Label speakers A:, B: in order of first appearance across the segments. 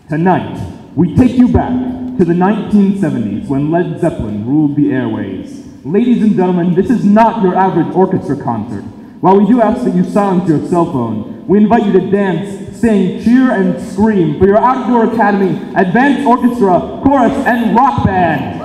A: Tonight, we take you back to the 1970s when Led Zeppelin ruled the airwaves. Ladies and gentlemen, this is not your average orchestra concert. While we do ask that you silence your cell phone, we invite you to dance, sing, cheer, and scream for your Outdoor Academy Advanced Orchestra, Chorus, and Rock Band.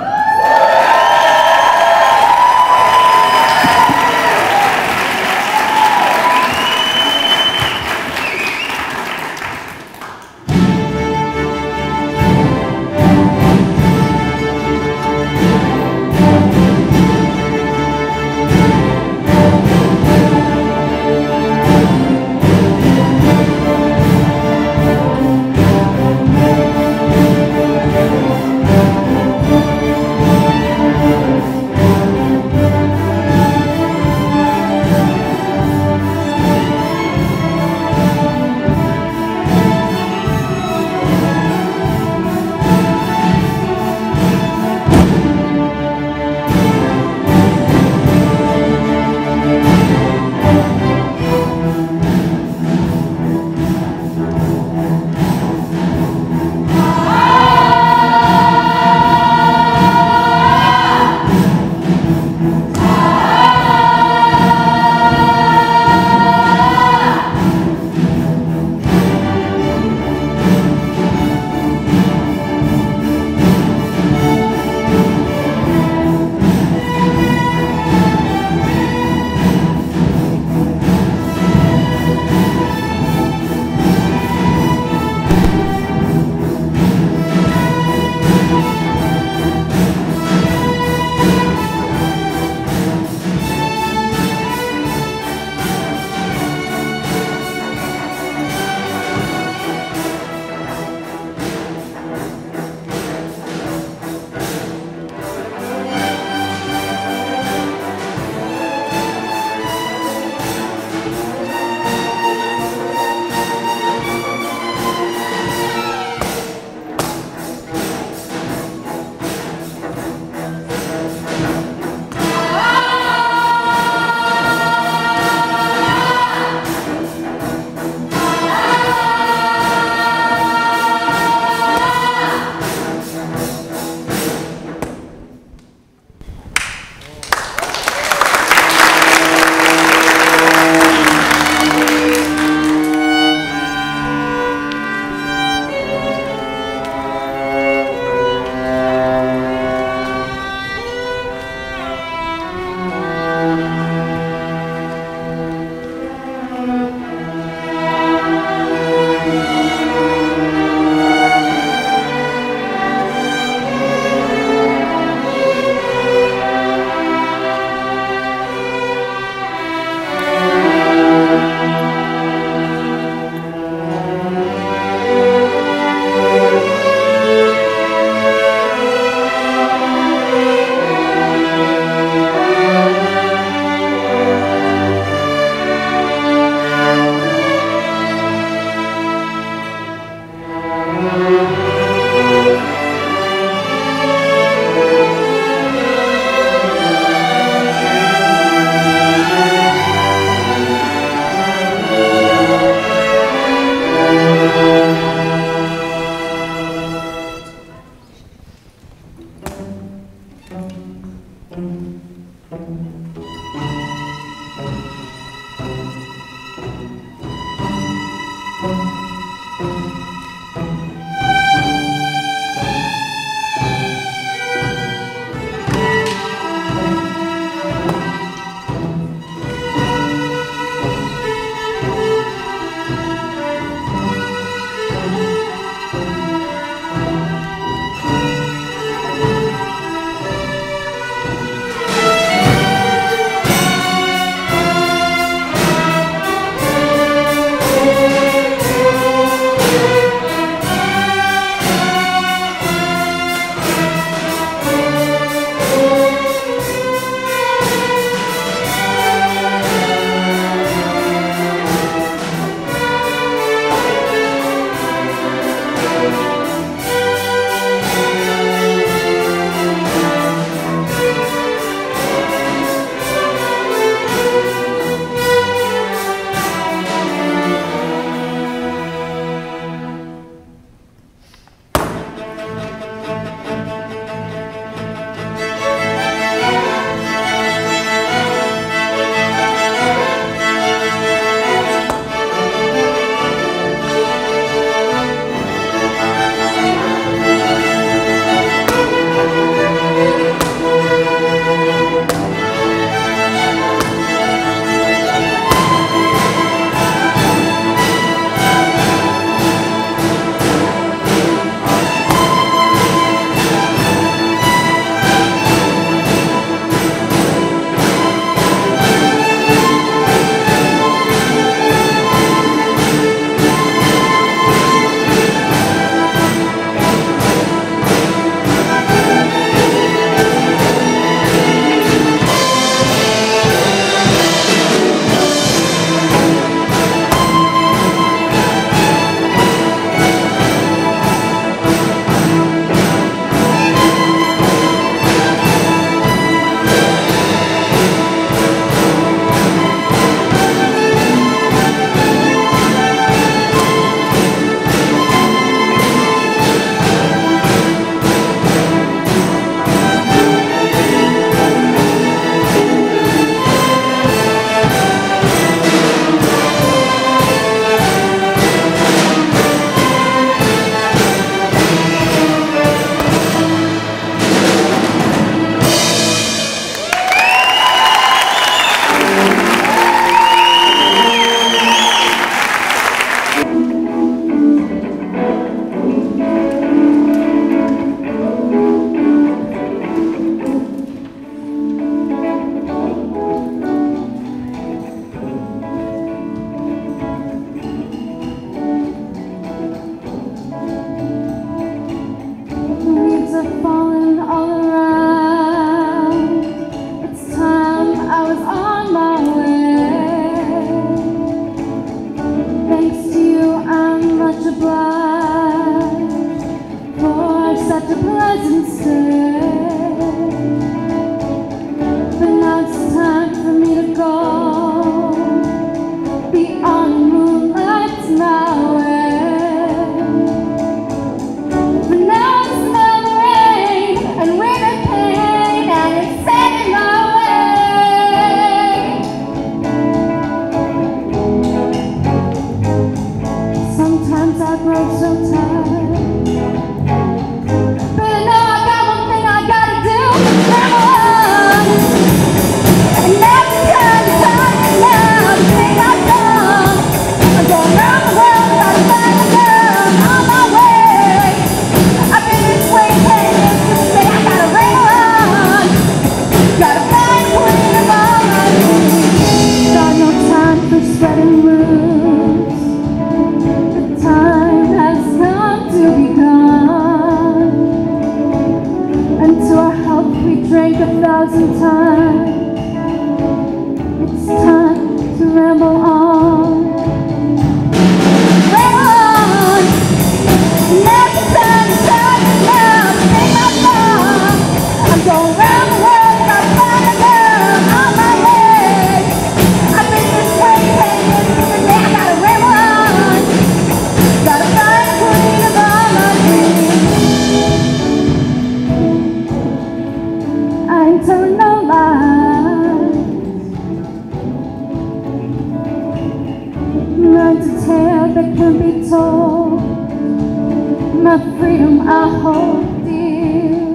B: can't be told, my freedom I hold dear.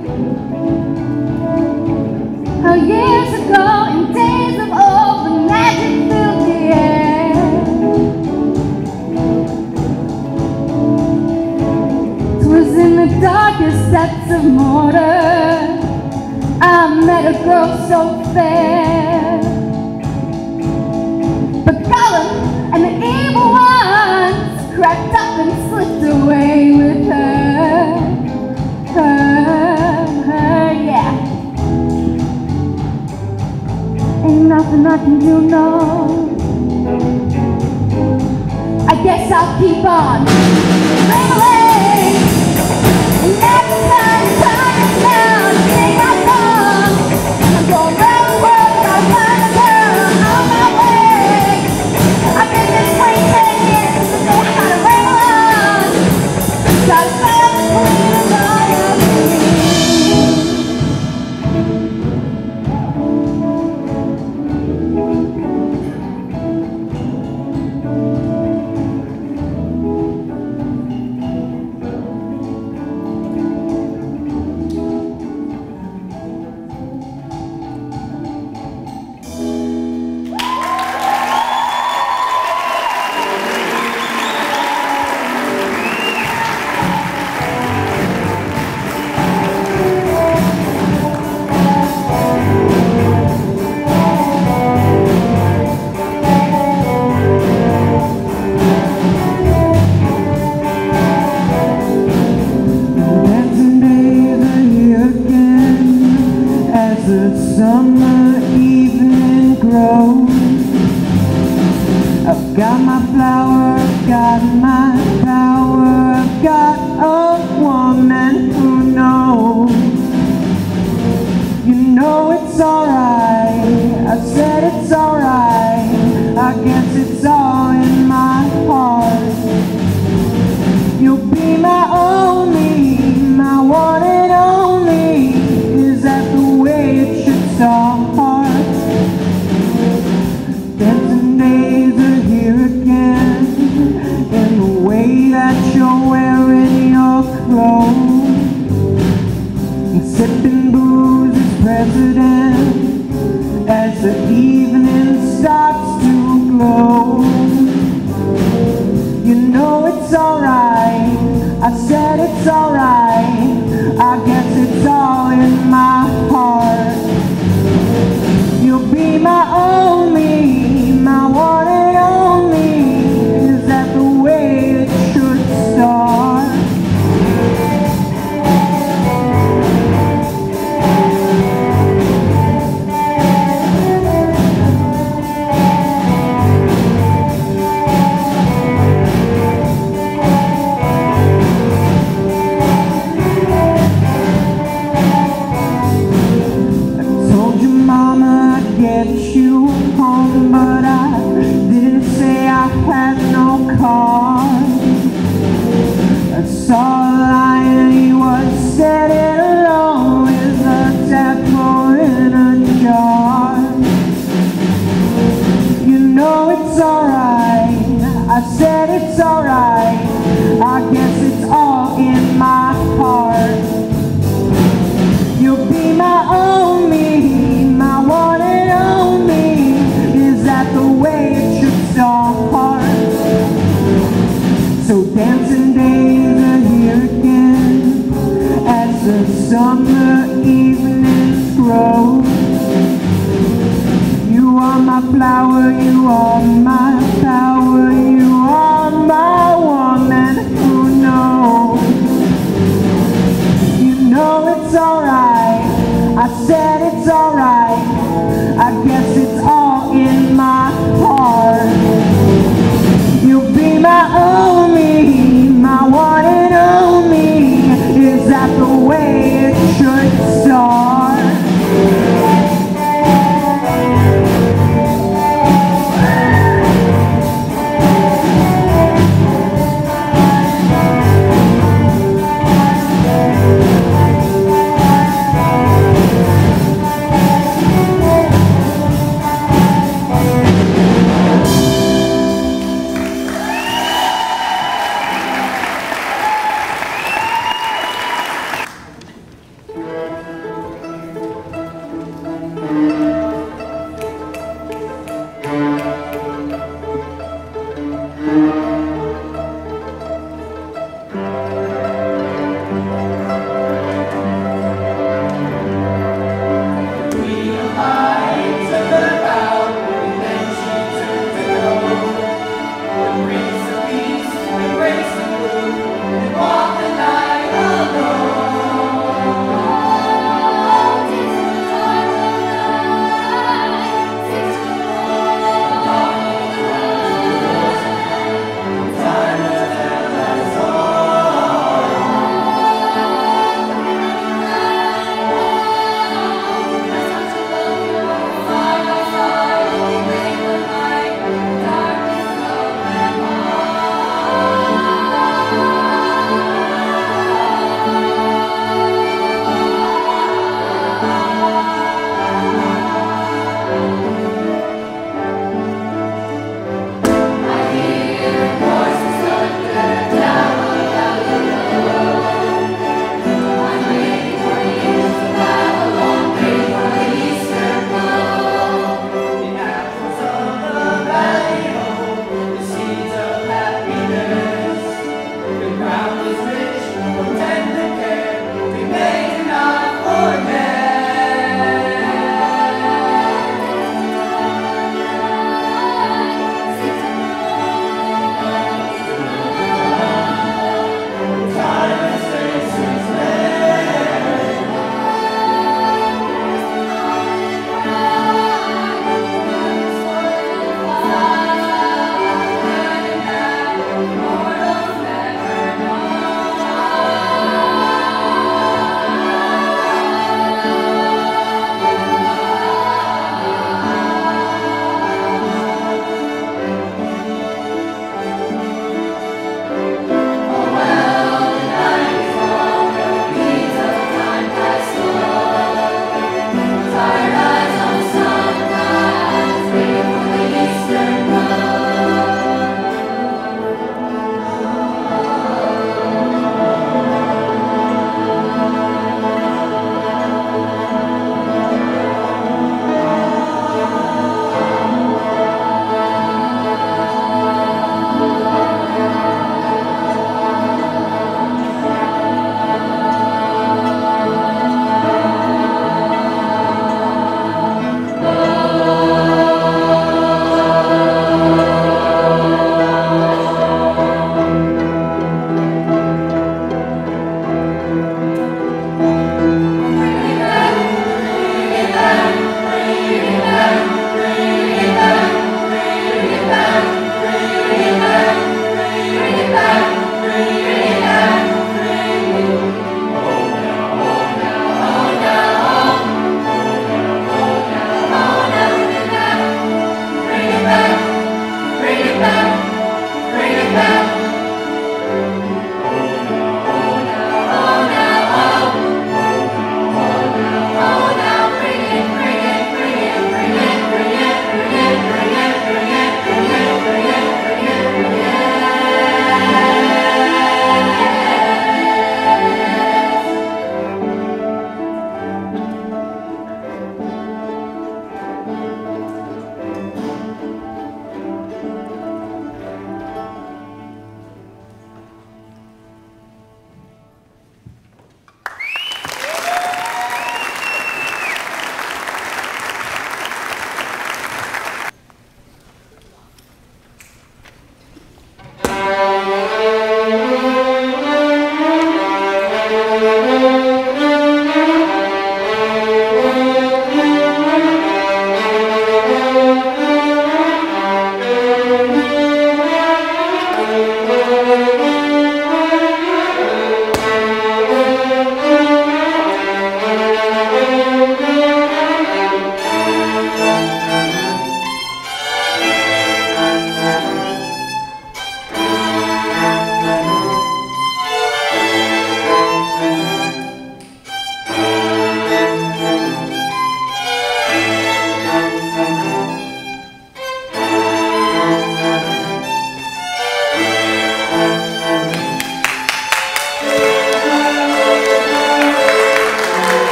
B: How years ago, in days of old, the magic filled the air. 'Twas in the darkest depths of mortar I met a girl so fair. But Gollum and the evil ones crept up and slipped away with her, yeah. Ain't nothing I can do, no. I guess I'll keep on rambling. And every time I turn around, think I'm gone. I'm going round the world, I'll find a girl on my way. I've been this way 10 years, so I gotta ramble on. Gotta find the queen of royalty.
C: Summer evening grows. I've got my flower, I've got my power, I've got a woman who knows. You know it's alright, I said it's alright, I guess it's all in my heart. You'll be my only, my one and only. Is that the way it should start? Dancing days are here again, in the way that you're wearing your clothes, and sipping booze as president as the evening starts to glow. You know it's alright, I said it's alright, I guess it's all in my heart. You'll be my only, my one and only. Is that the way it should start? Get you home, but I didn't say I had no car. I saw a lion, he was sitting alone with a tadpole in a jar. You know it's alright, I said it's alright, I guess it's all in my heart. You'll be my only, my one and only. Is that the way it should start? So dancing days are here again, as the summer evenings grow. You are my flower, you are my power, you are my woman who knows. You know it's alright, I said it's alright, I guess it's all in my heart. You'll be my only, my one and only. Is that the way it should start?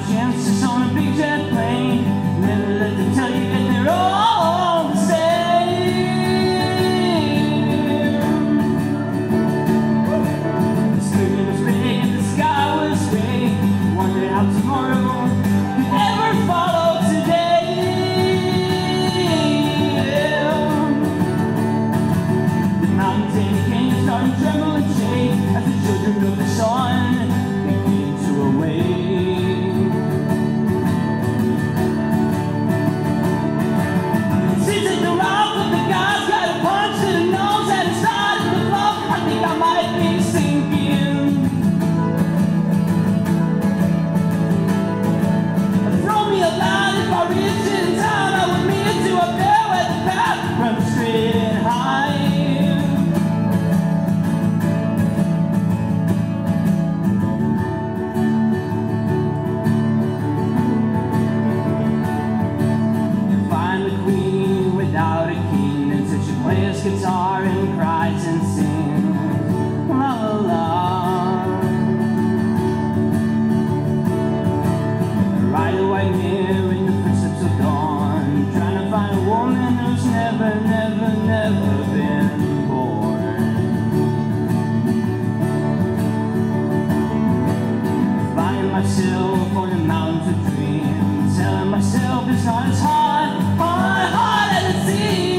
C: chances on a big jet plane. Never let them tell you that they're all the same. The screen was big and the sky was gray. Wondered how tomorrow could ever follow today. The mountains and the canyons started to tremble and shake as the children of the sun began to awake. Seems that the rock of the gods got a punch to the nose and it started to flop. I think I might be sinking. Throw me a line if I reach in town. I would meet you up there where the path runs straight and high. Without a king until she plays guitar and cries and sings la la la. Ride a white mare in the footsteps of dawn, trying to find a woman who's never, never, never been born. Finding myself on the mountains of dreams, telling myself it's not as hard, hard, hard as it seems.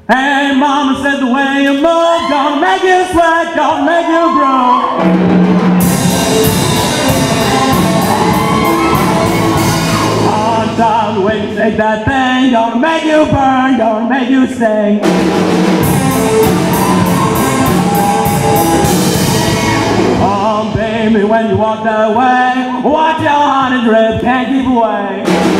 A: Hey, mama said the way you move, gonna make you sweat, gonna make you grow. On top, the way you shake that thing, gonna make you burn, gonna make you sting. Oh, baby, when you walk that way, watch your honey drip, can't keep away.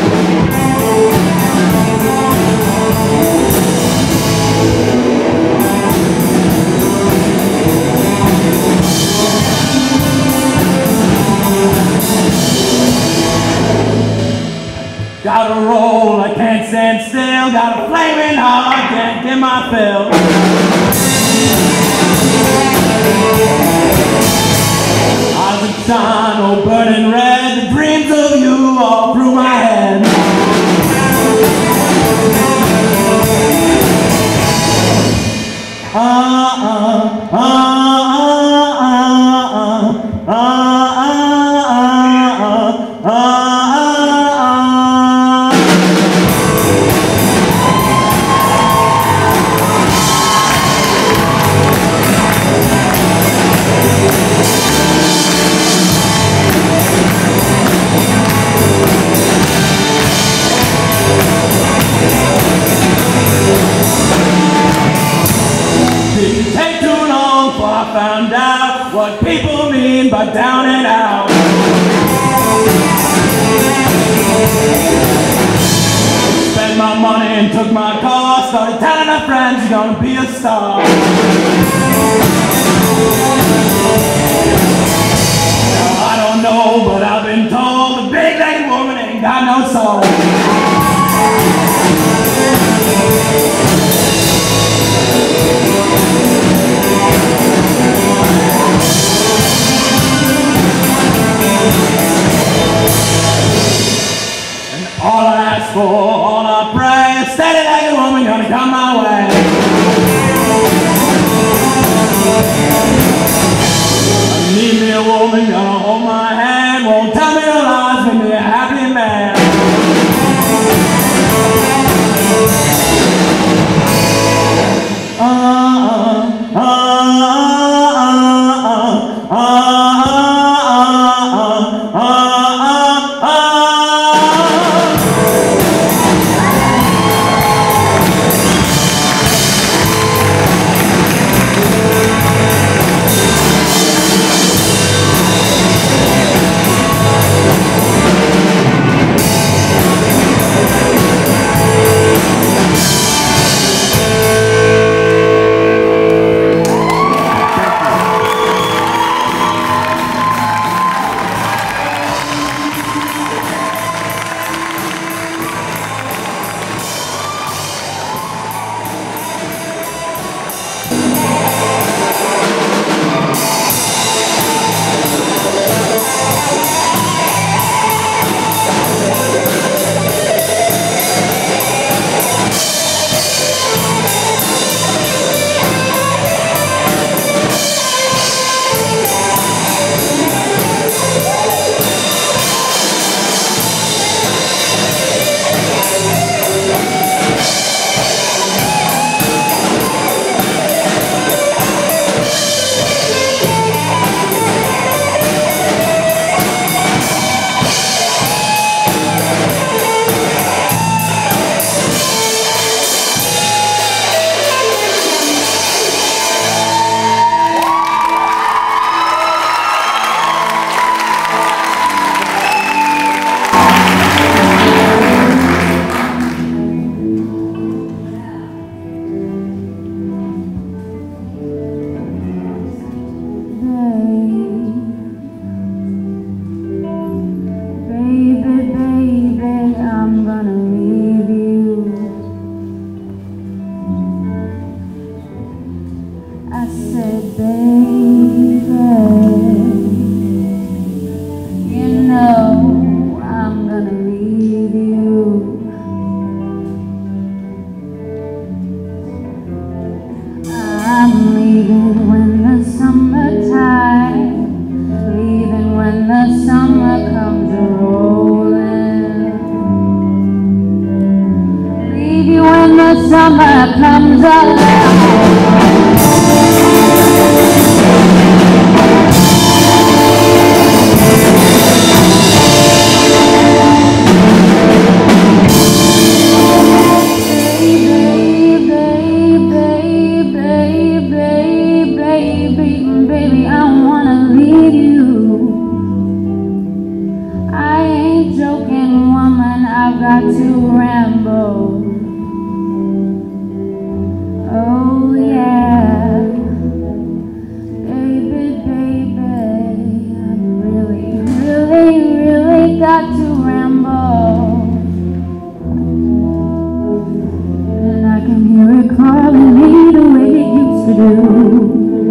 A: Gotta roll, I can't stand still. Got a flaming heart, can't get my fill. Eyes that shine, oh burning red. The dreams of you all through my head. Didn't take too long before I found out what people mean by down and out. Spent my money and took my car, started telling my friends you're gonna be a star. Now, I don't know, but I've been told the big-legged woman ain't got no soul. All I ask for, all I pray, a steady-legged woman gonna come my way. I need me a woman gonna hold my hand, won't tell me no lies, make me a happy man.
B: summer comes along. Baby, I don't wanna leave you. I ain't joking, woman, I've got to ramble. Oh yeah, baby, I really got to ramble. And I can hear it calling me the way it used to do.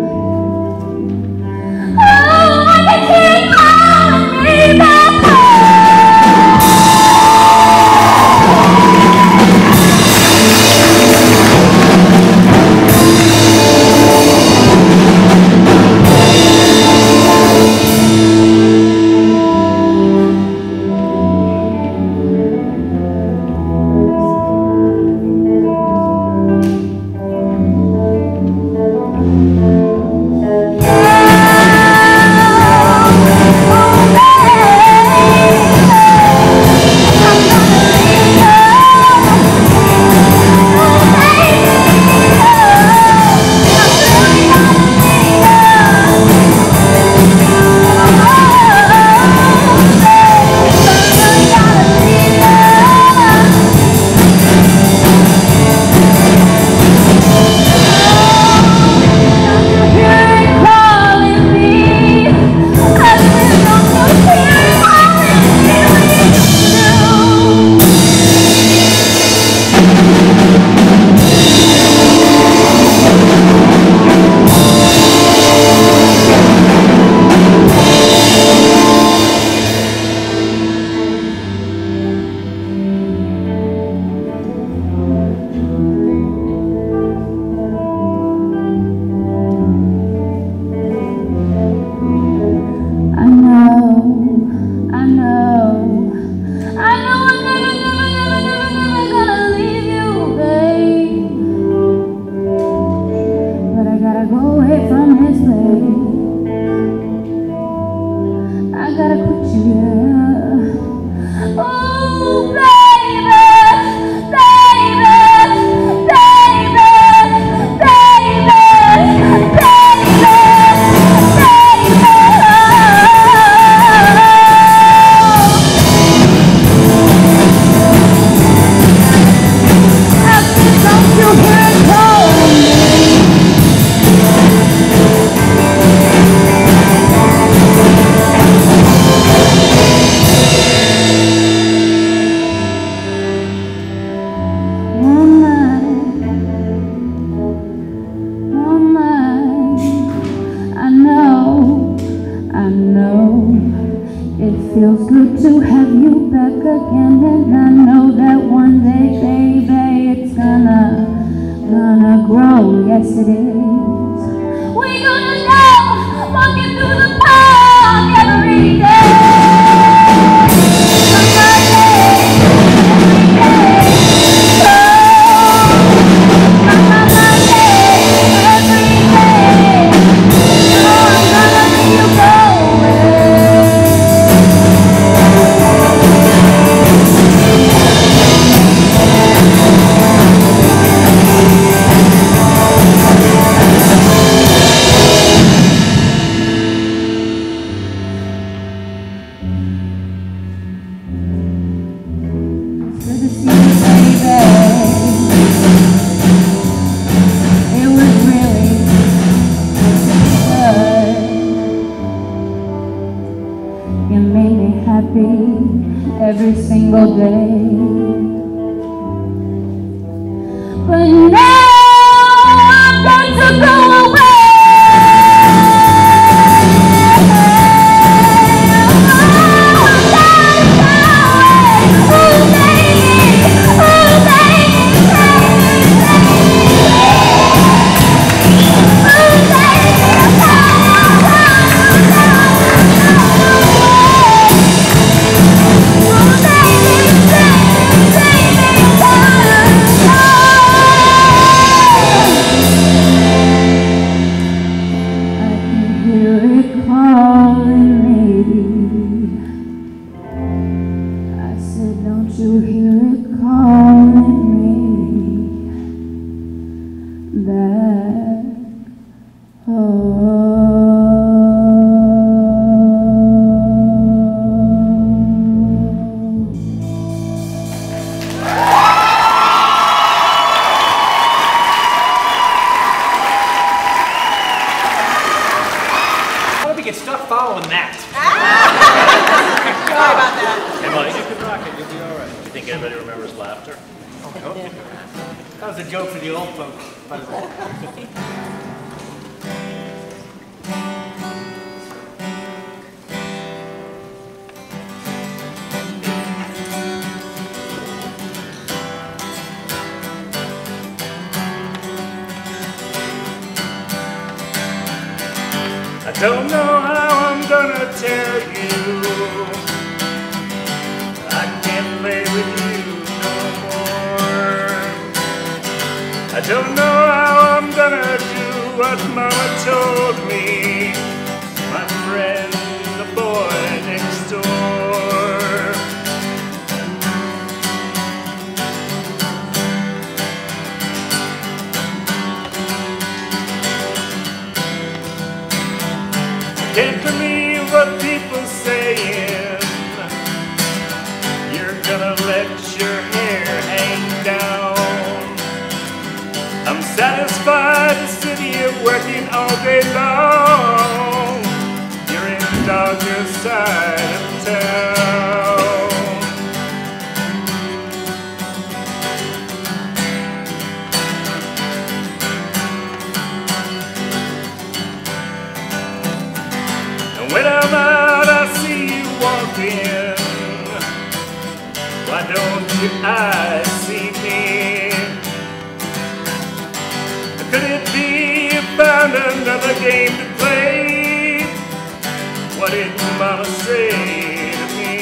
B: Feels good to have you back again, and I know that one day, baby, it's gonna grow. Yes, it is. We're gonna go walking through the park every day. Every single day, but now I'm going to go away. Baby, calling me. I said, don't you hear it calling me back home?
D: Get stuck following that.
E: Sorry about that.
D: Hey, Mike, you can rock it. You'll be all right. You think anybody remembers laughter?
E: Okay.
D: That was a joke for the old folks, by the way. I don't know how I'm gonna tell you I can't play with you no more. I don't know how I'm gonna do what Mama told me, my friend, the boy next door. Can't believe what people saying. You're gonna let your hair hang down. I'm satisfied to sit here working all day long. You're in the darker side of town. When I'm out, I see you walking. Why don't your eyes see me? Could it be you found another game to play? What did Mama say to me?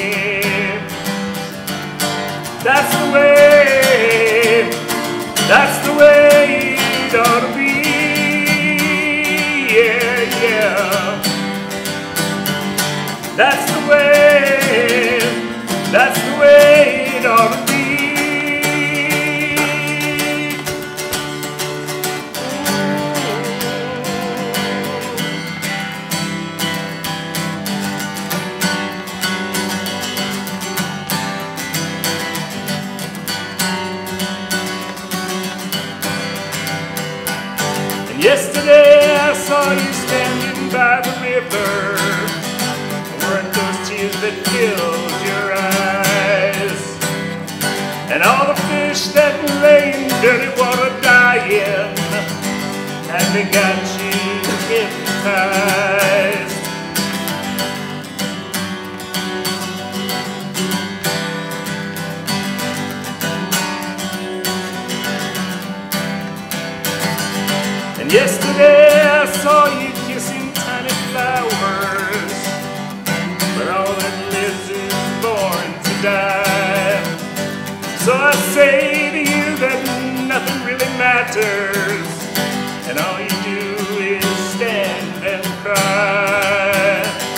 D: That's the way it ought to be. Yeah, yeah. That's the way it ought to be. And yesterday I saw you standing by the river. Weren't those tears that filled your eyes? And all the fish that lay in dirty water dying, and they got you hypnotized. And yesterday I saw you kissing tiny flowers. But all that lives is born to die. So I say to you that nothing really matters, and all you do is stand and cry.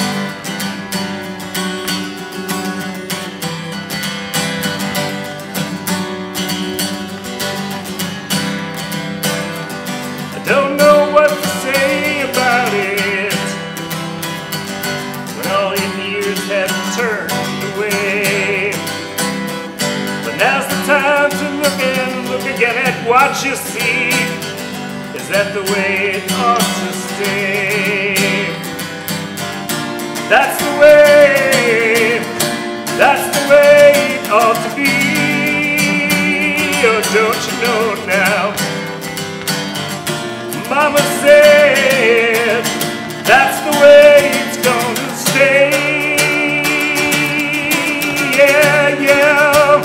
D: I don't know what to say about it when all your years have turned away. But now's the time to look again at what you see. Is that the way it ought to stay? That's the way it ought to be. Oh, don't you know now? Mama said that's the way it's gonna stay. Yeah, yeah.